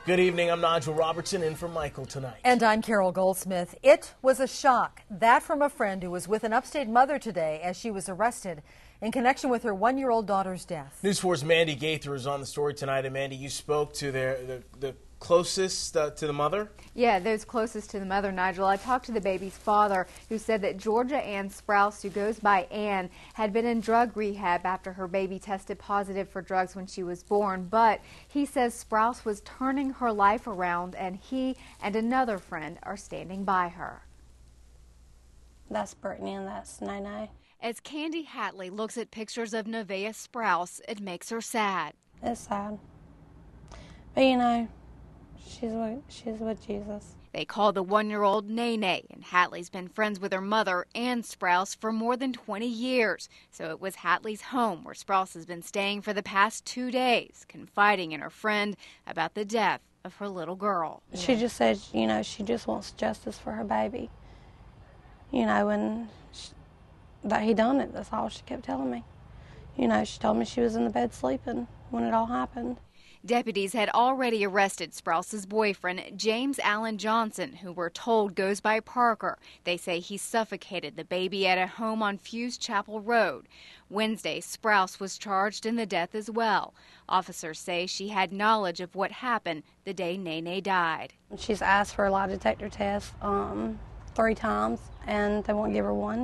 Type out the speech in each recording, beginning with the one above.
Good evening, I'm Nigel Robertson in for Michael tonight. And I'm Carol Goldsmith. It was a shock. That from a friend who was with an upstate mother today as she was arrested in connection with her one-year-old daughter's death. News 4's Mandy Gaither is on the story tonight. And Mandy, you spoke to the closest to the mother? Yeah, those closest to the mother, Nigel. I talked to the baby's father, who said that Georgia Ann Sprouse, who goes by Ann, had been in drug rehab after her baby tested positive for drugs when she was born. But he says Sprouse was turning her life around, and he and another friend are standing by her. That's Brittany and that's Nene. As Candy Hatley looks at pictures of Nevaeh Sprouse, it makes her sad. It's sad. But you know, she's with Jesus. They call the one-year-old Nene, and Hatley's been friends with her mother, Ann Sprouse, for more than 20 years. So it was Hatley's home where Sprouse has been staying for the past 2 days, confiding in her friend about the death of her little girl. She just said, you know, she just wants justice for her baby. You know, and that he done it, that's all she kept telling me. You know, she told me she was in the bed sleeping when it all happened. Deputies had already arrested Sprouse's boyfriend, James Allen Johnson, who we're told goes by Parker. They say he suffocated the baby at a home on Fuse Chapel Road. Wednesday, Sprouse was charged in the death as well. Officers say she had knowledge of what happened the day Nene died. She's asked for a lie detector test 3 times, and they won't give her one.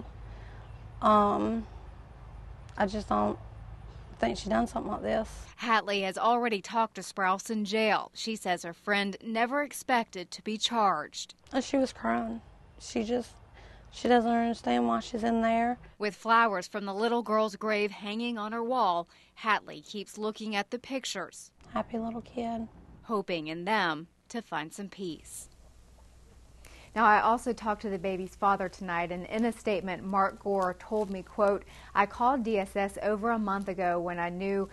I just don't think she done something like this. Hatley has already talked to Sprouse in jail. She says her friend never expected to be charged. She was crying. She doesn't understand why she's in there. With flowers from the little girl's grave hanging on her wall, Hatley keeps looking at the pictures. Happy little kid. Hoping in them to find some peace. Now, I also talked to the baby's father tonight, and in a statement, Mark Gore told me, quote, "I called DSS over a month ago when I knew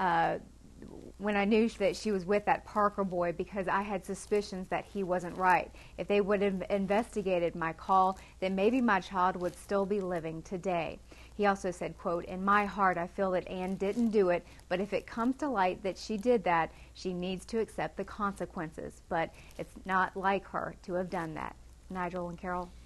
that she was with that Parker boy because I had suspicions that he wasn't right. If they would have investigated my call, then maybe my child would still be living today." He also said, quote, "In my heart, I feel that Ann didn't do it, but if it comes to light that she did that, she needs to accept the consequences. But it's not like her to have done that." Nigel and Carol.